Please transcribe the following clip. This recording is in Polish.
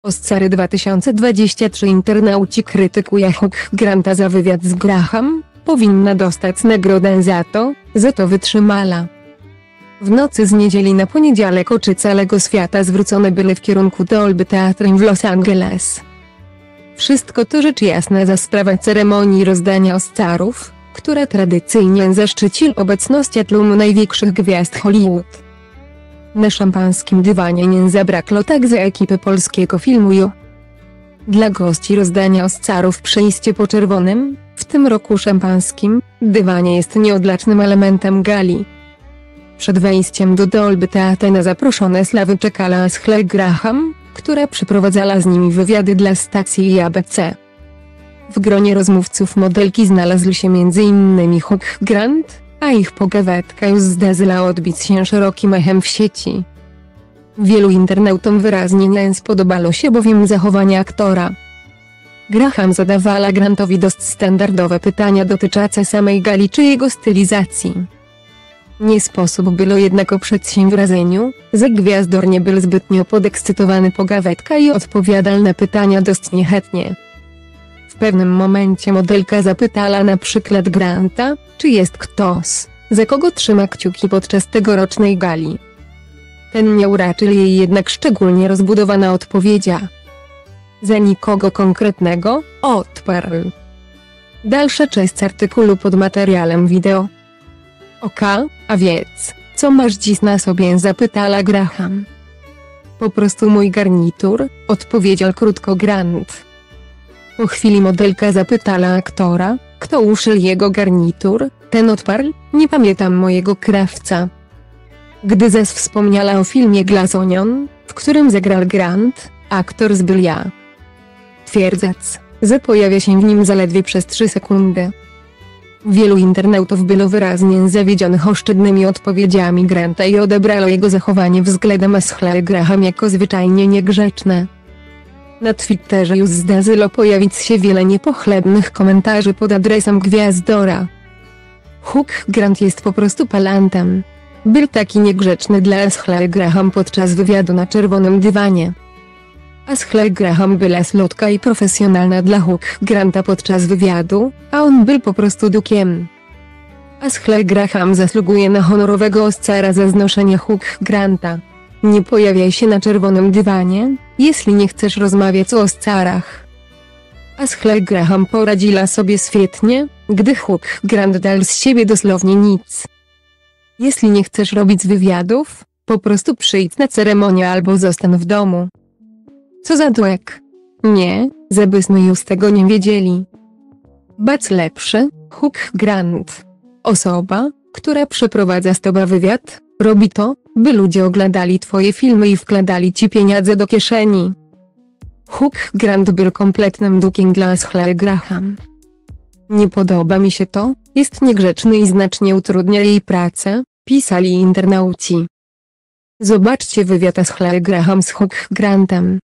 Oscary 2023 internauci krytykuje Hugh Granta za wywiad z Graham, powinna dostać nagrodę za to wytrzymała. W nocy z niedzieli na poniedziałek oczy całego świata zwrócone były w kierunku Dolby Theatre w Los Angeles. Wszystko to rzecz jasna za sprawą ceremonii rozdania Oscarów, która tradycyjnie zaszczyci obecność tłumu największych gwiazd Hollywood. Na szampańskim dywanie nie zabrakło także ekipy polskiego filmu. Dla gości rozdania Oscarów przejście po czerwonym, w tym roku szampańskim, dywanie jest nieodłącznym elementem gali. Przed wejściem do Dolby Theatre na zaproszone slawy czekała Ashley Graham, która przeprowadzała z nimi wywiady dla stacji ABC. W gronie rozmówców modelki znalazł się m.in. Hugh Grant, a ich pogawędka już zdążyła odbić się szerokim echem w sieci. Wielu internautom wyraźnie nie spodobało się bowiem zachowanie aktora. Graham zadawała Grantowi dość standardowe pytania dotyczące samej gali czy jego stylizacji. Nie sposób było jednak oprzeć się wrażeniu, że gwiazdor nie był zbytnio podekscytowany pogawędką i odpowiadał na pytania dość niechętnie. W pewnym momencie modelka zapytała na przykład Granta, czy jest ktoś, za kogo trzyma kciuki podczas tegorocznej gali. Ten nie uraczył jej jednak szczególnie rozbudowana odpowiedzia. Za nikogo konkretnego, odparł. Dalsza część artykułu pod materiałem wideo. A więc, co masz dziś na sobie? Zapytała Graham. Po prostu mój garnitur, odpowiedział krótko Grant. Po chwili modelka zapytała aktora, kto uszył jego garnitur, ten odparł, nie pamiętam mojego krawca. Gdy zaś wspomniała o filmie Glass Onion, w którym zagrał Grant, aktor zbył twierdząc, że pojawia się w nim zaledwie przez 3 sekundy. Wielu internautów było wyraźnie zawiedzionych oszczędnymi odpowiedziami Granta i odebrało jego zachowanie względem Ashley Graham jako zwyczajnie niegrzeczne. Na Twitterze już zdążyło pojawić się wiele niepochlebnych komentarzy pod adresem gwiazdora. Hugh Grant jest po prostu palantem. Był taki niegrzeczny dla Ashley Graham podczas wywiadu na czerwonym dywanie. Ashley Graham była słodka i profesjonalna dla Hugh Granta podczas wywiadu, a on był po prostu dukiem. Ashley Graham zasługuje na honorowego Oscara za znoszenie Hugh Granta. Nie pojawiaj się na czerwonym dywanie, jeśli nie chcesz rozmawiać o Oscarach. Ashley Graham poradziła sobie świetnie, gdy Hugh Grant dał z siebie dosłownie nic. Jeśli nie chcesz robić wywiadów, po prostu przyjdź na ceremonię albo zostań w domu. Co za dłek. Nie, żebyśmy już tego nie wiedzieli. Bacz lepszy, Hugh Grant. Osoba, która przeprowadza z tobą wywiad, robi to, by ludzie oglądali twoje filmy i wkładali ci pieniądze do kieszeni. Hugh Grant był kompletnym dukiem dla Ashley Graham. Nie podoba mi się to, jest niegrzeczny i znacznie utrudnia jej pracę, pisali internauci. Zobaczcie wywiad Ashley Graham z Hugh Grantem.